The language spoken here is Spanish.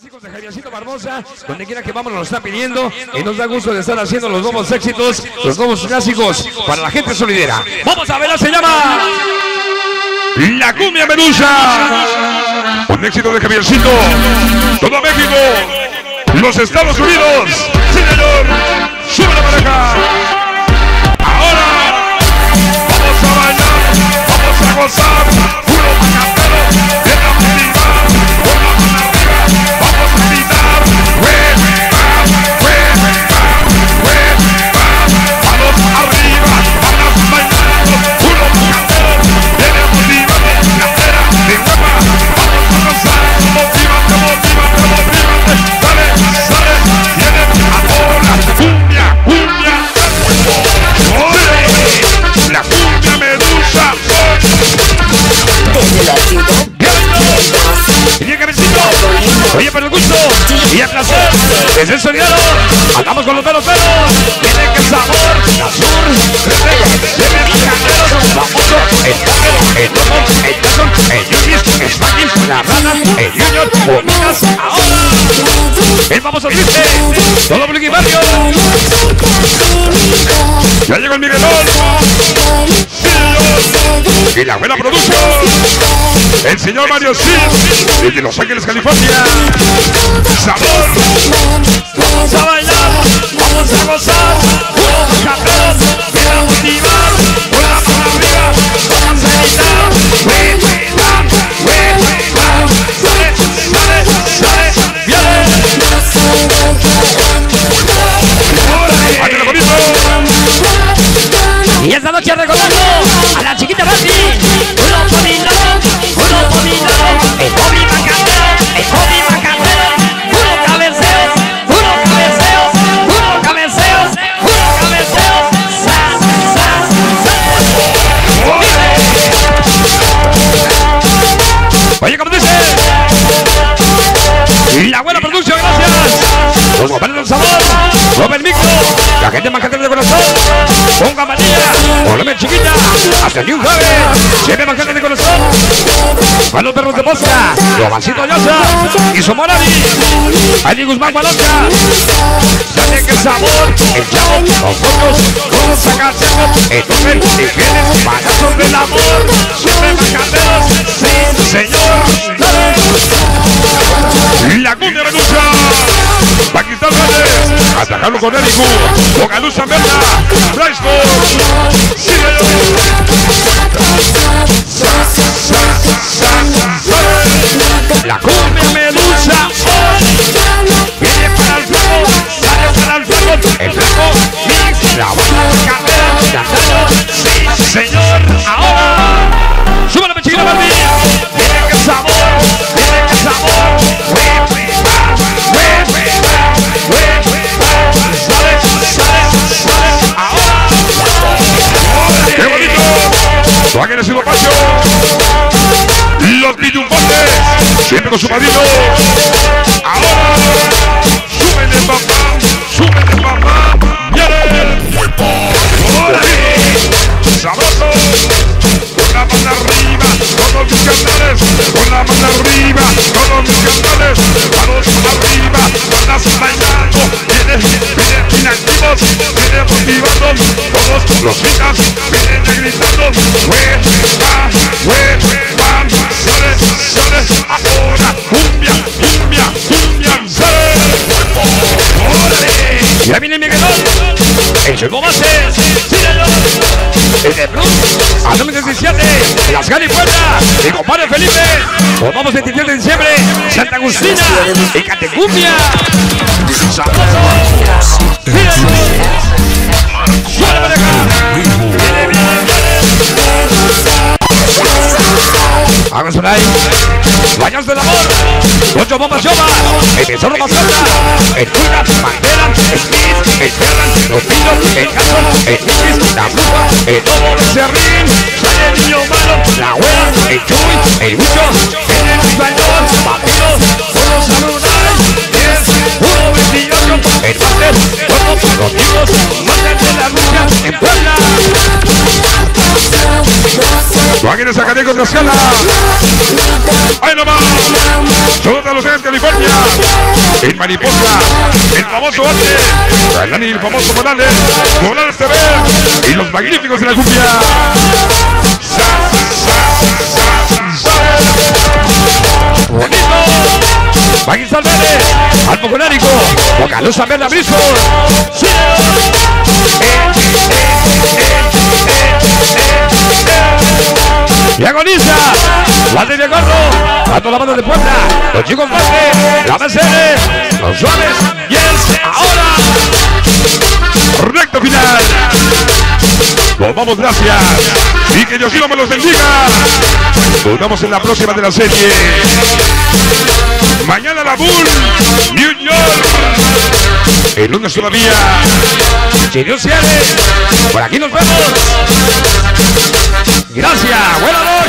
Clásicos de Javiercito Barbosa, donde quiera que vamos nos lo están pidiendo y nos da gusto de estar haciendo los nuevos éxitos, los nuevos clásicos para la gente solidera. Vamos a verla, se llama La Cumbia Medusa, un éxito de Javiercito, todo México, los Estados Unidos. Sí, señor, sube la pareja. Ahora vamos a bailar, vamos a gozar, puro macatero, bien a motivar, con la mano arriba, vamos a gritar, manos arriba, manos bailando, puro macatero, bien a motivar, cantera de hueva, vamos a gozar, motívate, motívate, motívate, sale, sale, viene ahora, cumbia, cumbia, la cumbia Medusa. Oye, cabecito, oye, por el gusto y el placer, es el sonido. Andamos con los pelos, tiene que sabor, la sur, se ven caneros, famoso, el Pokémon, el Pokémon, el Jason, el Yugis, el Spanking, la rana, el Junior, bonitas, ahora, el famoso triste, todo Blicky Barrio. Ya llegó el Miguelón, y la buena producción, el señor Mario Sid, desde Los Ángeles, California. Sabor, vamos a bailar, vamos a gozar, vamos a cantar, ven a motivar, con la mano arriba, vamos a gritar, sale, sale, sale, viene. ¡Ándale, bonito! Y esta noche recordando a la chiquita Barbie, uno por mi lado, uno por mi lado, el Bobby Macatero, el Bobby Macatero, uno cabeceos, uno cabeceos, uno cabeceos, uno cabeceos, sas, sas, sas. Oye, como dice, la buena producción, gracias. Los bomberos del sabor, Robert Micro, la gente Macatero de corazón, con campanilla, volame chiquita, hasta New Haven, siempre Macatero de corazón, a los perros de Posca, Romancito Llosa, y Somorari, Adi Guzmán Gualosca, sale que sabor, el chavo, los focos, con sacaseros, el toque, tijeres, payasos del amor, siempre Macateros, sí, señor, la cumbia Medusa, Paquistán Vélez, atacarlo con Érico, con Alusa Merla, Briceford, sí, la cumbia Medusa, viene para el flaco, sale para el flaco, el flaco, mix, la buena carrera, cantando, sí, señor, ahora, sube la pechina Barbie, viene que sabor, viene que sabor, ¡qué bonito! Juan en el Pacho, los Pitufoses, siempre con su padrino. Ahora, súbele papá, súbele papá, viene. ¡Órale! ¡Sabroso! Con la mano arriba, todos mis cantantes, con la mano arriba, todos mis cantantes, manos arriba, manos bailando, vienen inactivos, vienen motivando, todos los chicas vienen gritando, sale, sale, ahora, cumbia, cumbia, cumbia, sale. ¡Órale! Ya viene Miguelón, el Chico Bases, el de Plus, a número 17, Las California, mi compadre Felipe, nos vamos 27 de diciembre, Santa Agustina, y Catecumbia, sabroso, suele para acá, viene, viene, vamos por ahí, Baños del Amor, Ocho Bombas Yoba, el Tesoro Mascota, el Pulga, Bandera, el Smith, el Ferran, los Pinos, el Caso, el Niquis, la Bruja, el Lobo, el Serrín, sale el niño malo, la Huela, el Chuy, el Bucho, el Español, Vampiro, todos saludan, 1-28, el Máster, todos los chicos, Máster de la Bruja, en Puebla. Juan en el Zacatecos de Oscala. ¡Ahí nomás! Todos los días que California. En Mariposa, el famoso Arte, Dani, el famoso Morales, Morales TV y los magníficos de la cumbia. Bonito. Magui Salvere, Alpo Conárico, Bocalusa Verde Abrizo. Sí. Y agoniza la de Gordo, tanto la banda de Puebla, los chicos fuertes, la BCN, los suaves, y es ahora recto final. Nos vamos, gracias, y que Diosito me los bendiga. Nos vemos en la próxima de la serie. Mañana la Bull, New York. El lunes todavía. Si Dios quiere, por aquí nos vemos. Gracias, buena noche.